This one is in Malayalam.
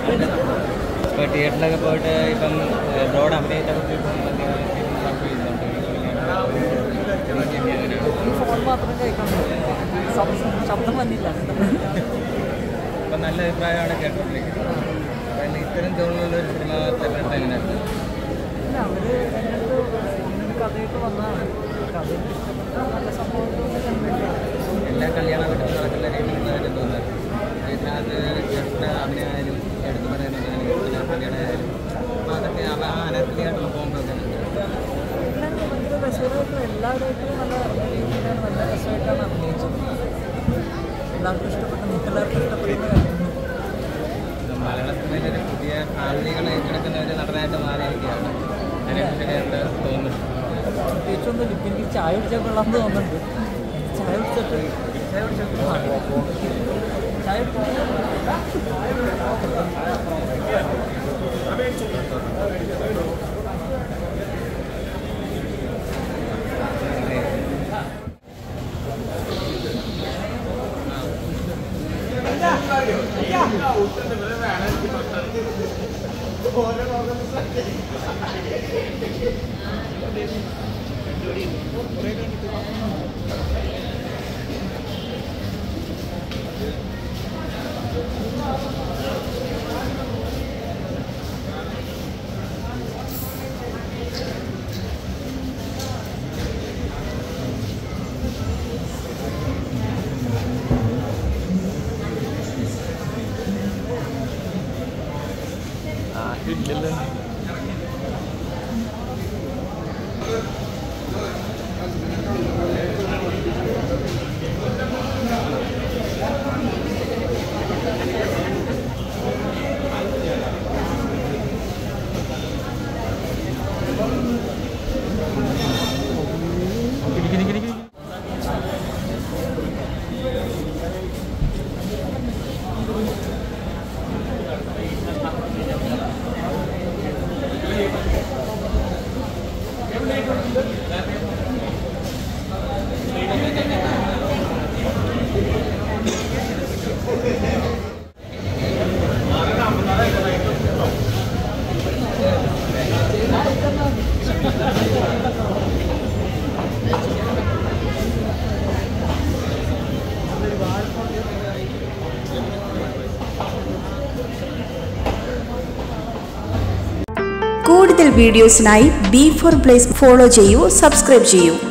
ഇപ്പോൾ തിയേറ്ററിലൊക്കെ പോയിട്ട് ഇപ്പം ബ്രോഡ് അഭിനയിച്ചൊക്കെ ഫോൺ മാത്രം കേൾക്കുന്നുണ്ട്, ശബ്ദം വന്നില്ല. ഇപ്പം നല്ല അഭിപ്രായമാണ് കേട്ടോണ്ടിരിക്കുന്നത്. അപ്പം ഇത്തരം തോന്നുന്നുള്ളൊരു സിനിമ തിരഞ്ഞെടുത്ത എങ്ങനെയായിരുന്നു? ഇല്ല, അവർ എൻ്റെ കഥയായിട്ട് വന്നതാണ്. കഥയിൽ ഇഷ്ടപ്പെട്ട നല്ല സംഭവങ്ങളൊക്കെ കണ്ടില്ല. എല്ലാ കല്യാണ വീട്ടിൽ നടക്കുന്ന രീതിയിലുള്ളതായിട്ട് തോന്നുന്നത്. ഇതിനകത്ത് ജസ്റ്റ് അഭിനയമായാലും എടുത്തു പറയുന്നതായാലും കല്യാണമായാലും അപ്പോൾ അതൊക്കെ ആ അനർഹതയായിട്ടുള്ള പോകുമ്പോഴൊക്കെ എല്ലാം ഭയങ്കര രസകരമായിട്ടും എല്ലാവരുമായിട്ടും നല്ല രീതിയിലാണ്, നല്ല രസമായിട്ടാണ് അഭിനയിച്ചത്. എല്ലാവർക്കും ഇഷ്ടപ്പെടുന്ന കാര്യങ്ങൾ. മലയാള സിനിമയിലൊരു പുതിയ ഫാമിലികൾ ഏറ്റെടുക്കുന്ന ഒരു നടനായിട്ട് മാറിയിരിക്കുകയാണ്. അതിനെക്കുറിച്ചൊക്കെ തോന്നുന്നു. പ്രത്യേകിച്ചൊന്നുമില്ല. ഇപ്പം എനിക്ക് ചായ കുടിച്ചാൽ കൊള്ളാമെന്ന് തോന്നുന്നുണ്ട്. ചായ കുടിച്ചിട്ട് ഇല്ലല്ലോ. കൂടുതൽ വീഡിയോസിനായി B4 Blaze ഫോളോ ചെയ്യൂ, സബ്സ്ക്രൈബ് ചെയ്യൂ.